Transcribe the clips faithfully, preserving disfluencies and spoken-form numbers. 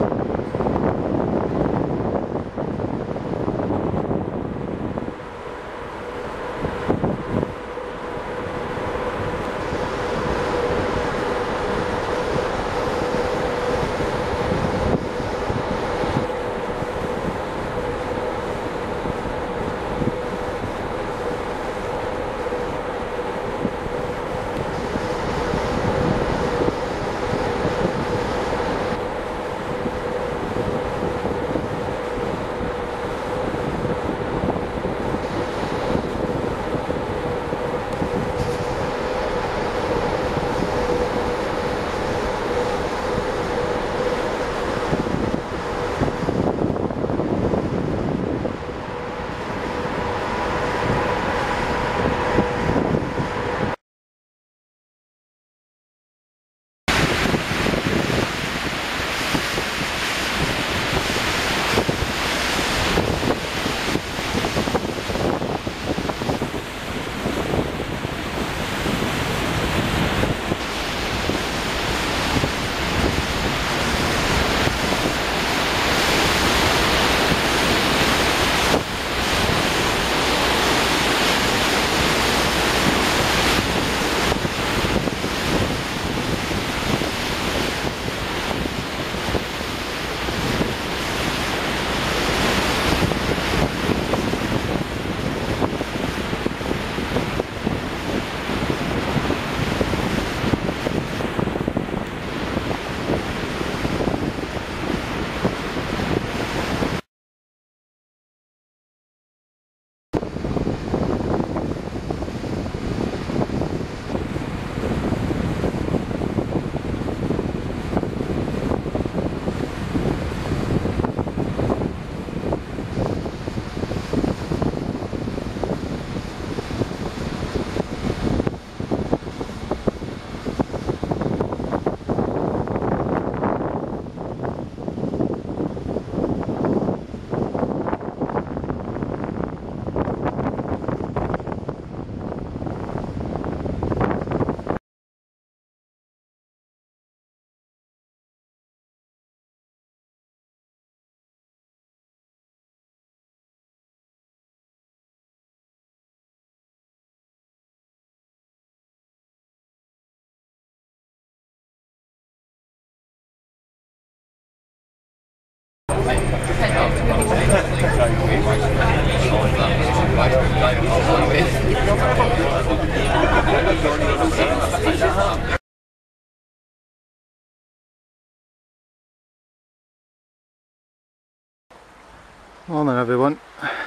Morning everyone.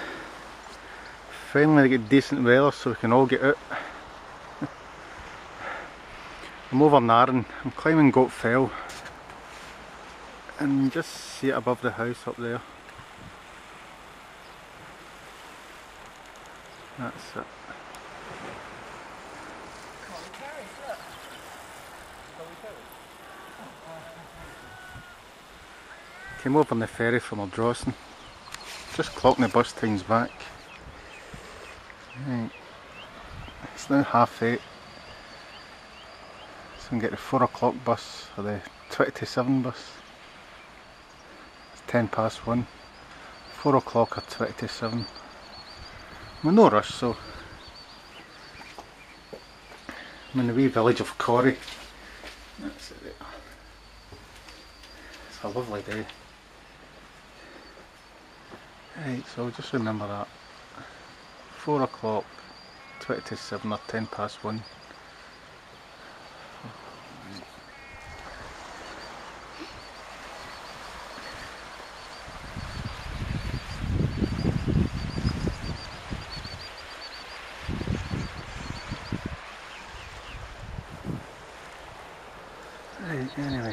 Finally get decent weather so we can all get out. I'm over in Arran. I'm climbing Goat Fell and you just see it above the house up there. That's it. Came over on the ferry from Arran. Just clocking the bus times back. Right. It's now half eight. So I can get the four o'clock bus or the twenty to seven bus. It's ten past one. Four o'clock or twenty to seven. I'm in no rush, so I'm in the wee village of Corrie. That's it there. It's a lovely day. Right, so just remember that. Four o'clock, twenty to seven or ten past one. Right, anyway.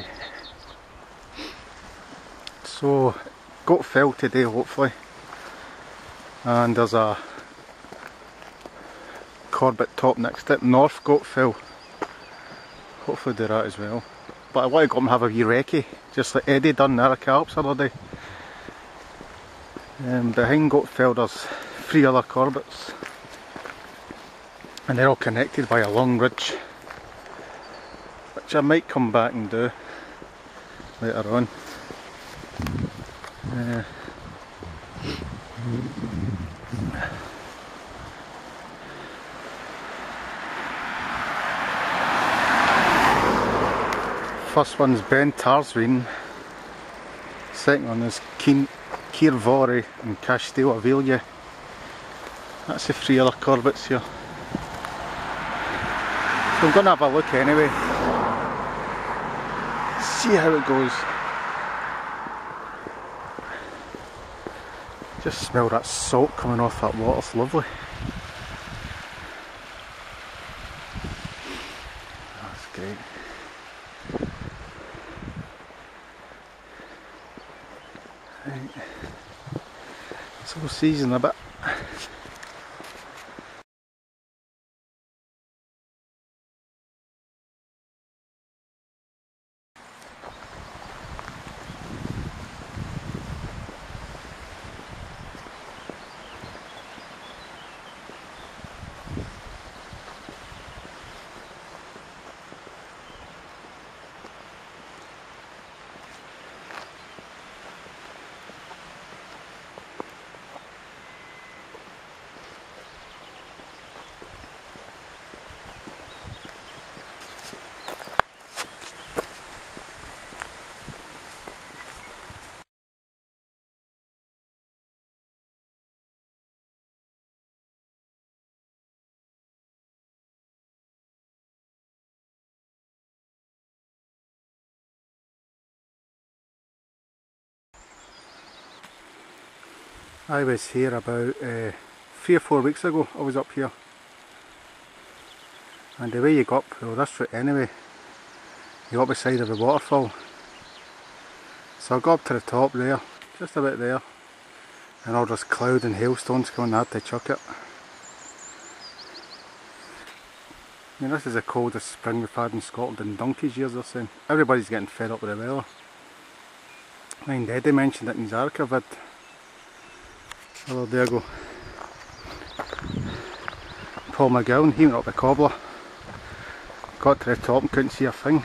So, Goat Fell today hopefully. And there's a Corbett top next to it, North Goat Fell. Hopefully do that as well. But I want to go up and have a wee recce, just like Eddie done in the Alps the other day. Um, behind Goat Fell there's three other Corbetts. And they're all connected by a long ridge. Which I might come back and do later on. Uh, first one's Ben Tarsween, second one is Kirvory and Castell Avelia. That's the three other Corbetts here. So I'm going to have a look anyway, see how it goes. Just smell that salt coming off that water, it's lovely. That's great. Right. So we'll season a bit. I was here about uh, three or four weeks ago. I was up here, and the way you go up, well, this route anyway, you go up the side of the waterfall. So I go up to the top there, just about there, and all this cloud and hailstones coming, I had to chuck it. I mean, this is the coldest spring we've had in Scotland in donkey's years, they're saying. Everybody's getting fed up with the weather. I mean, Eddie mentioned it in his Arca vid. Oh, there you go. Paul McGowan, he went up the cobbler, got to the top and couldn't see a thing.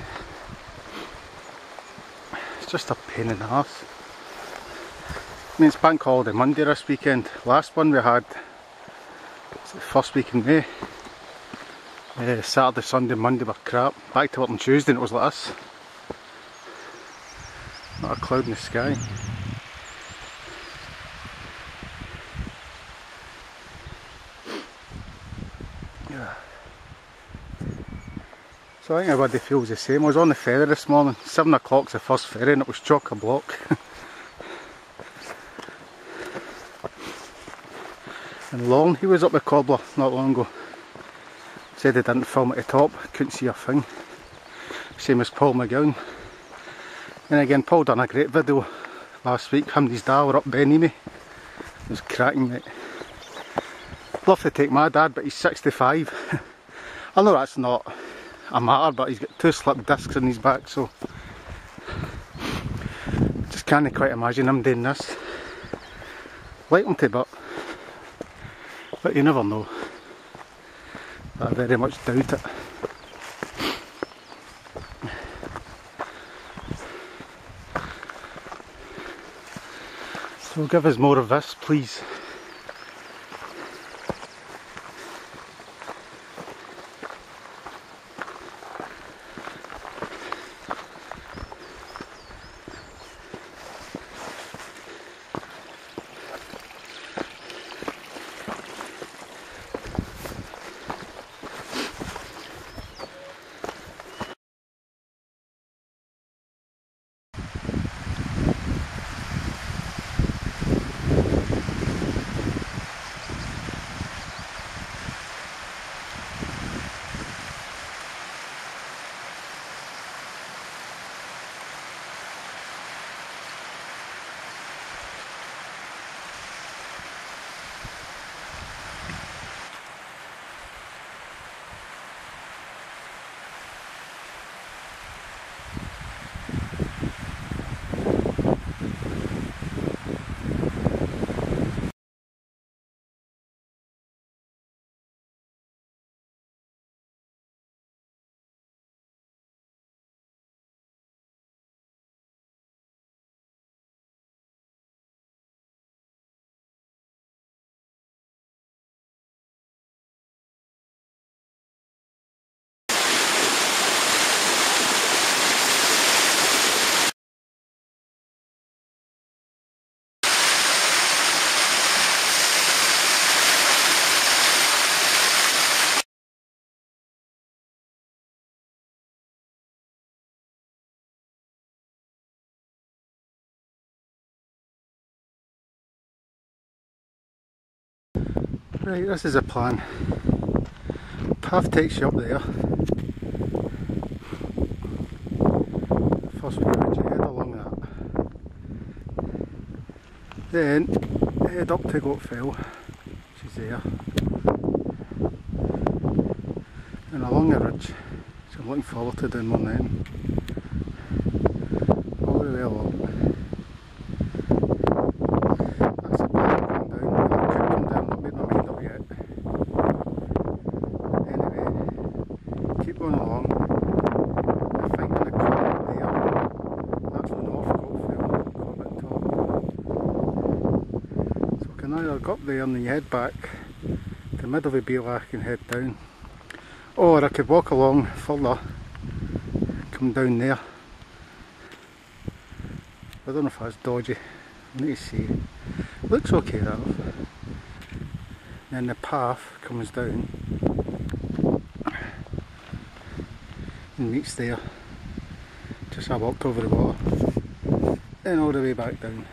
It's just a pain in the arse. I mean, it's bank holiday Monday this weekend. Last one we had, it's the first week in May. Uh, Saturday, Sunday, Monday were crap. Back to work on Tuesday and it was like this. Not a cloud in the sky. So I think everybody feels the same. I was on the ferry this morning, seven o'clock's the first ferry and it was chock-a-block. And Long, he was up the cobbler not long ago. Said they didn't film at the top, couldn't see a thing. Same as Paul McGowan. And again, Paul done a great video last week, him and his dad were up Benimy. It was cracking, mate. Love to take my dad, but he's sixty-five. I know that's not a matter, but he's got two slip discs in his back, so just can't quite imagine him doing this. Like him to, but but you never know. I very much doubt it. So give us more of this, please. Right, this is a plan. Path takes you up there. First we would head along that. Then head up to Goatfell, which is there. And along the ridge, which I'm looking forward to doing more then. All the way along. That's the plan coming down. I could come down, not made my mind up yet. Anyway, keep going along. I think in the corner there, that's the North Goatfell, Corbett Top. So we can either go up there and then you head back to the middle of the Beelach and head down. Or I could walk along further, come down there. I don't know if that's dodgy, I need to see. Looks okay that. Then the path comes down and meets there. Just I walked over the water and all the way back down.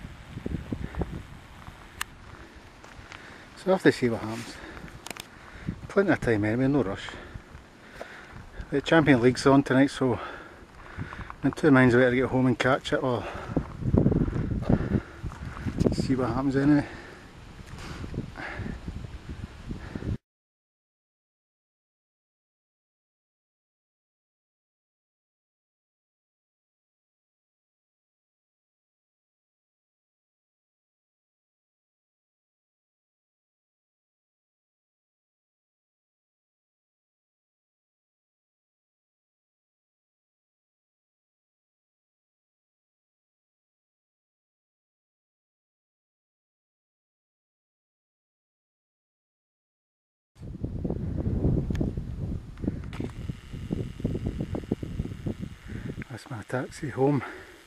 So I have to see what happens. Plenty of time anyway, no rush. The Champion League's on tonight, so I'm in two minds whether to get home and catch it or see what happens anyway. That's my taxi home.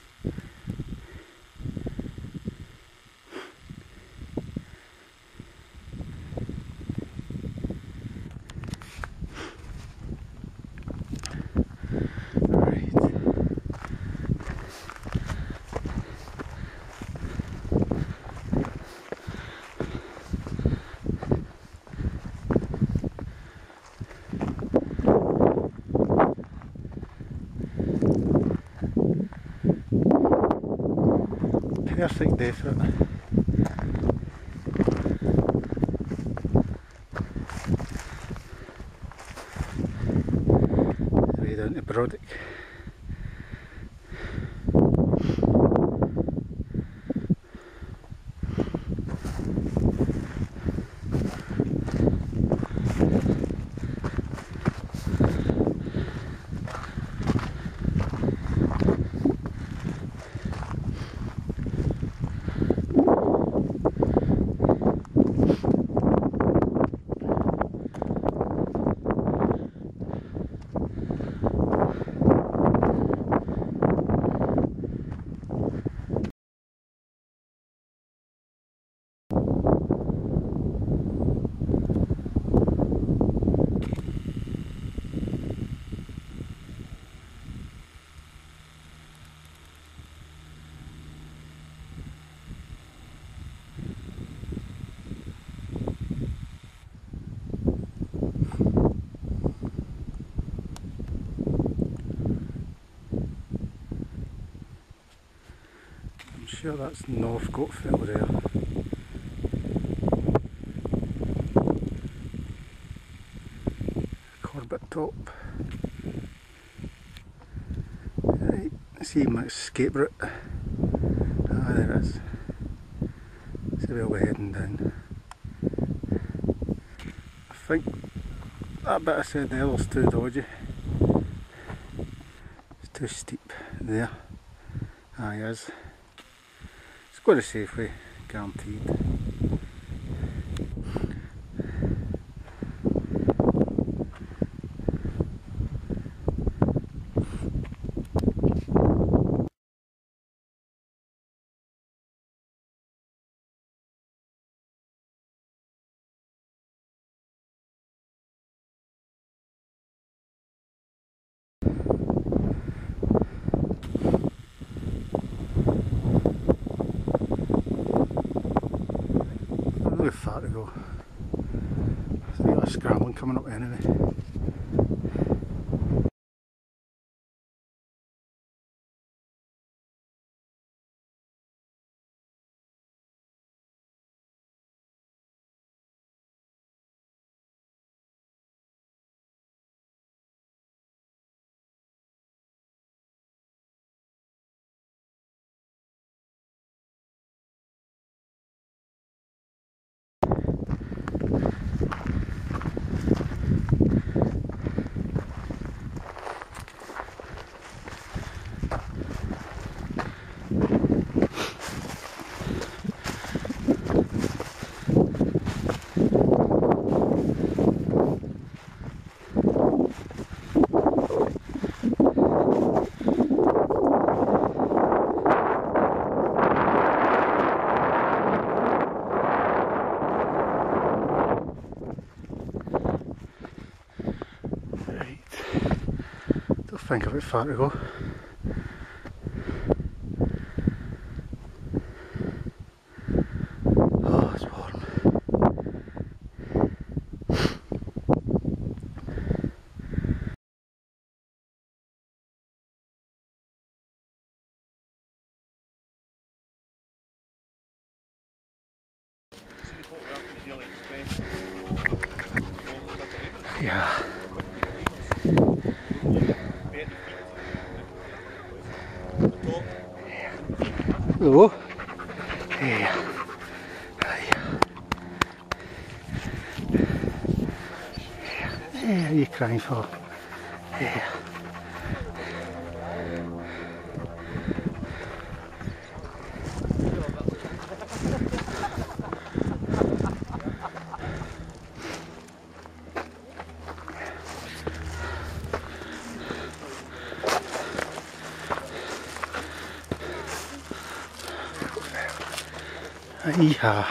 Perfect day for it. Way down to Brodick. I'm sure that's North Goatfell there. Corbett Top. Right, see my escape route. Ah, there it is. See where we're heading down. I think that bit I said there was too dodgy. It's too steep there. Ah, yes. It's got a safe way, guaranteed. Really far to go. scrambling coming up anyway. I think a bit far to go. Oh, it's warm. Yeah. Hello. Yeah. Yeah, are you crying for? Yeah. Yeah.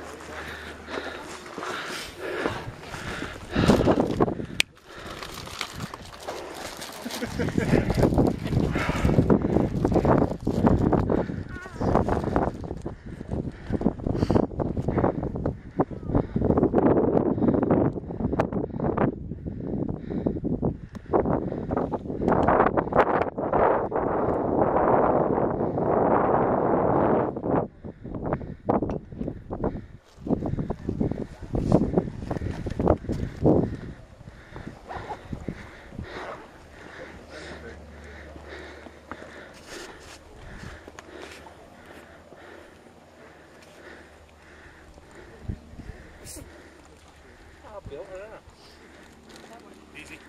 Easy.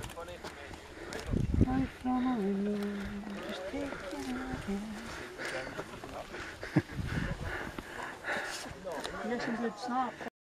Yes, indeed, snap.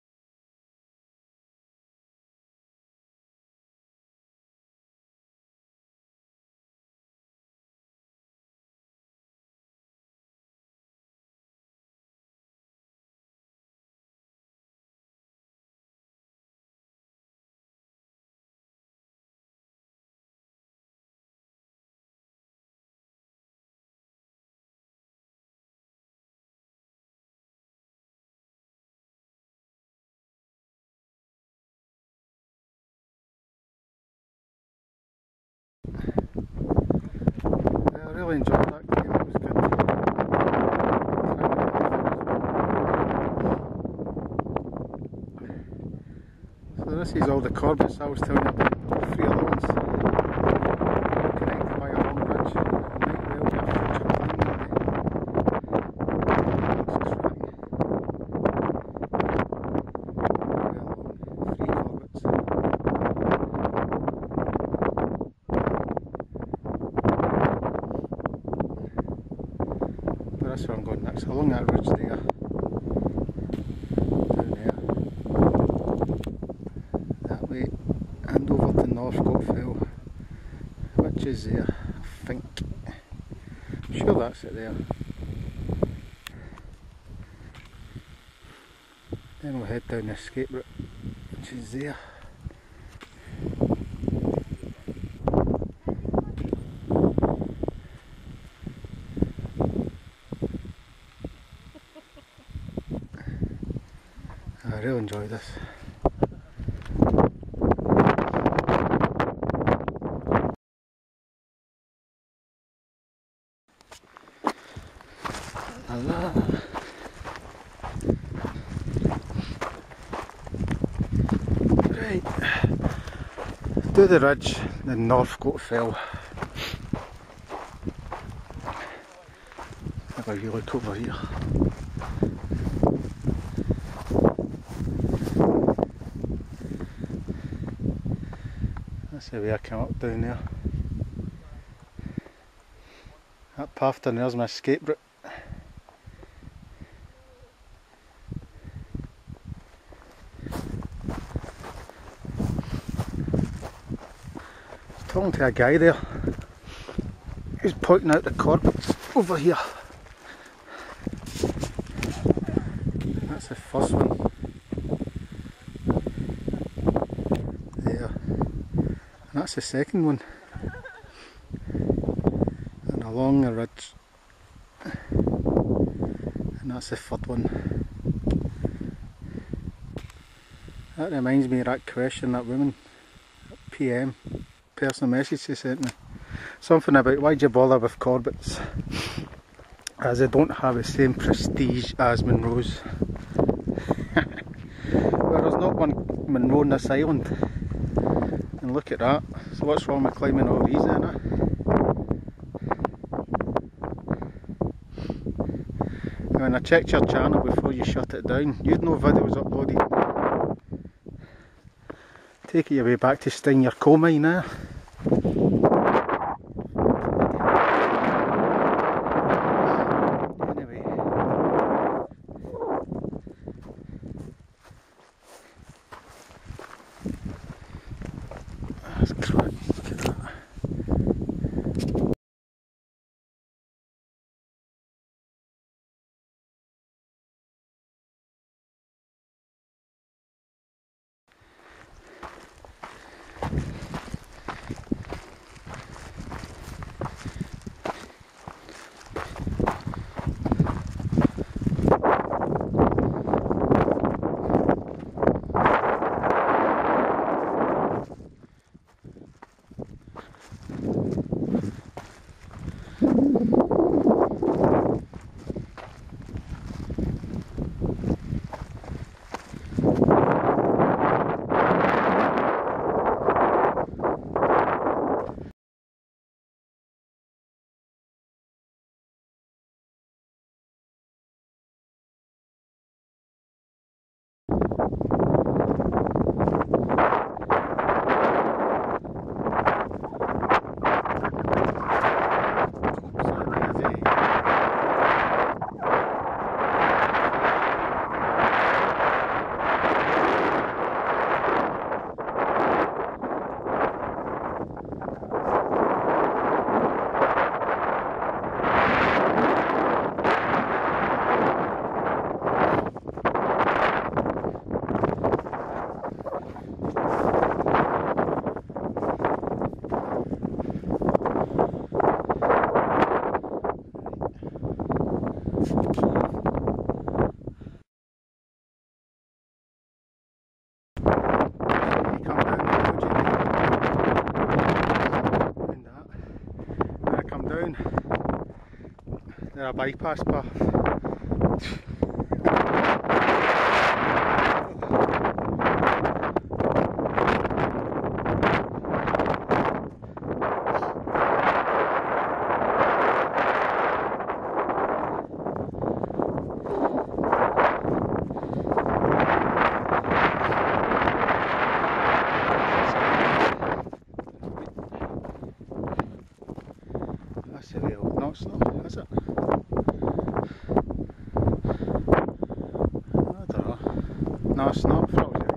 I really enjoyed that game, it was good. So this is all the Corbetts I was telling you about, three other ones. Connected by a long bridge. Might well be a future plan one day. It's a track. Very long, three Corbetts. But that's where I'm going next, along that ridge there. Down there. That way. And over to Northcote Fell, which is there, I think. I'm sure that's it there. Then we'll head down the escape route, which is there. I really enjoy this. do the ridge, the Northcote Fell. Have a wee look over here. That's the way I came up down there. That path down there's my escape route. Talking to a guy there who's pointing out the corbettes over here. That's the first one there, and that's the second one, and along the ridge, and that's the third one. That reminds me of that question that woman, P M, personal message she sent me. Something about why'd you bother with corbettes, as they don't have the same prestige as Monroe's. Well, there's not one Monroe on this island, and look at that. So what's wrong with climbing all these then, eh? When I checked your channel before you shut it down, you'd no videos uploaded. Take it your way back to sting your coal mine now. Anyway. That's correct. Look at that. There a bypass path. That's the way old knots though, is it? I don't know. No, it's not. Probably right.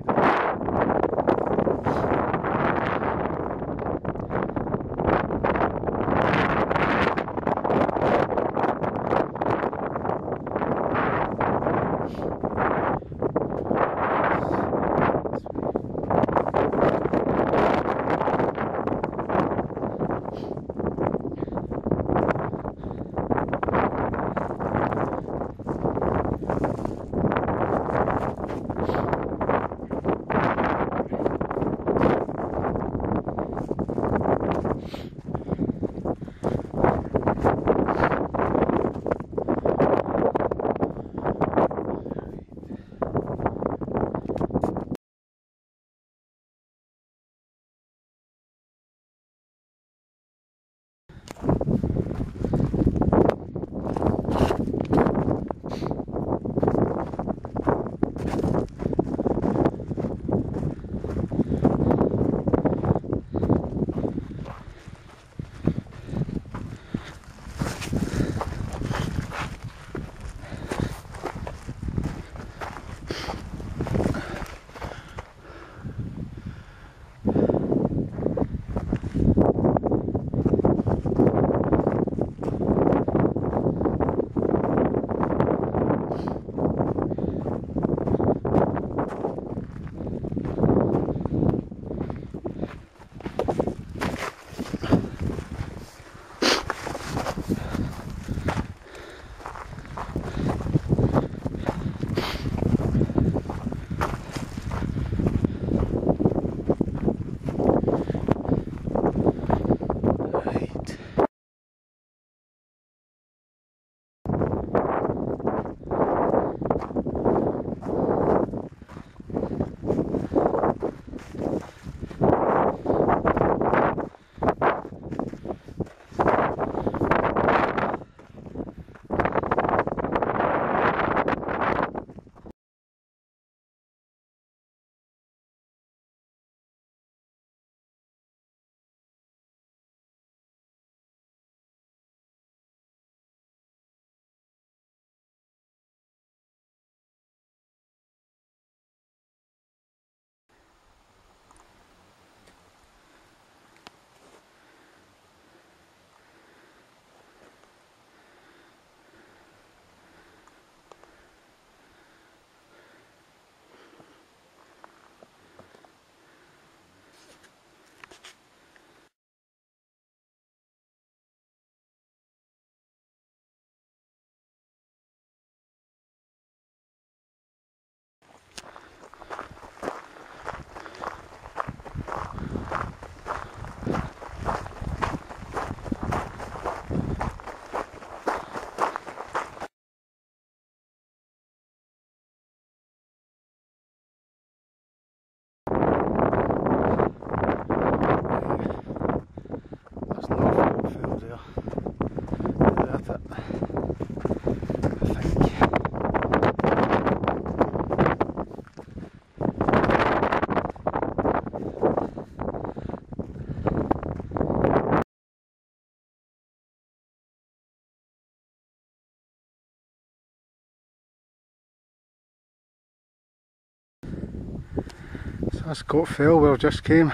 So that's Goat Fell where we just came.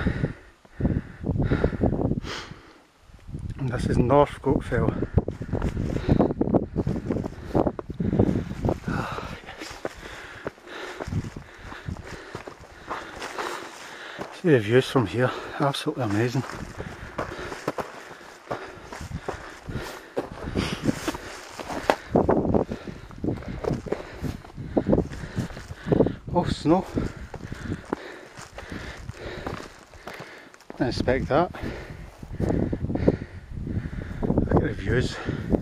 And this is North Goat Fell. Oh, yes. See the views from here, absolutely amazing. Oh, snow. Didn't expect that. Look at the views.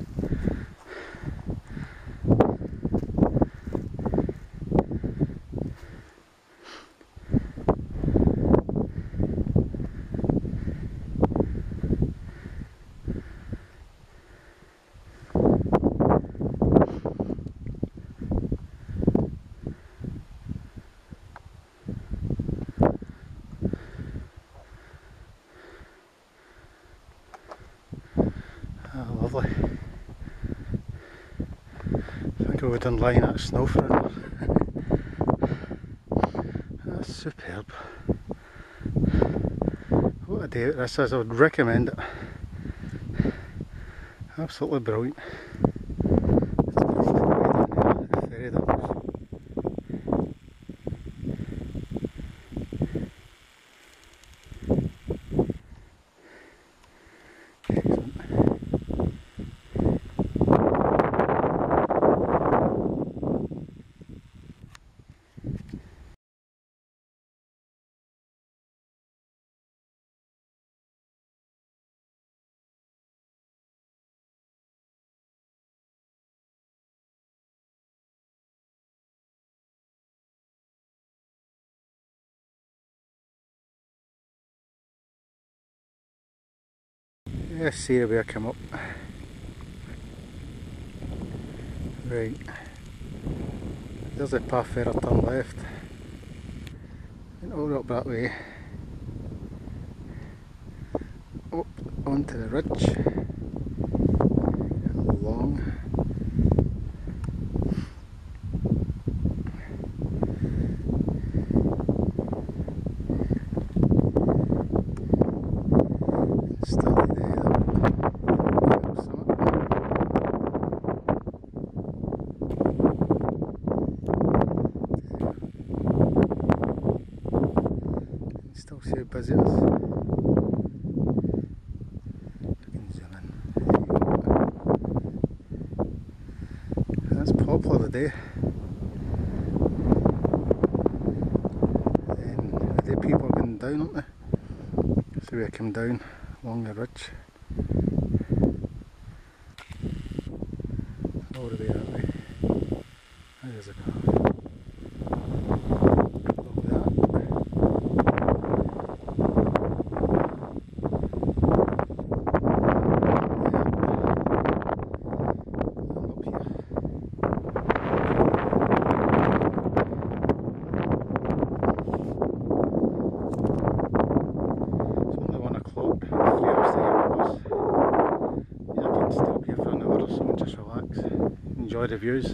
Oh, lovely. I think I would unline that snow for it. That's superb. What a day this is, I would recommend it. Absolutely brilliant. It's beautiful way down there, the ferry docks. Excellent. Let's see where I come up. Right. There's a path there, I turn left. And all up that way. Up onto the ridge. Along. Study there. Still see visitors. You can zoom in. That's Poplar today. Then the day people are going down, aren't they? So we come down along the ridge. All the way that way. There's a path. Enjoy the views.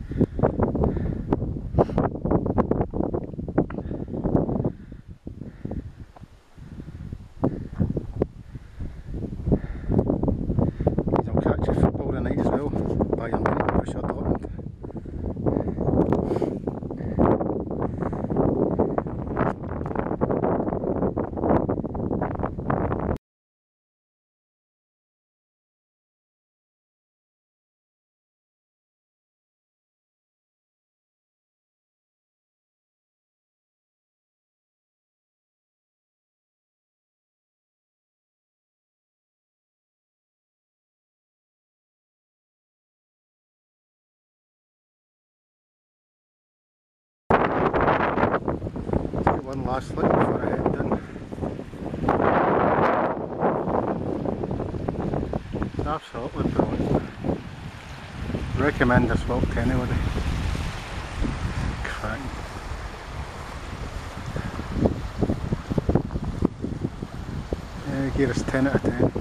I'll catch a football tonight as well. Bayern Munich, Borussia Dortmund. One last look before I head in. It's absolutely brilliant. Recommend this walk to anybody. Cracking. Yeah, give us ten out of ten.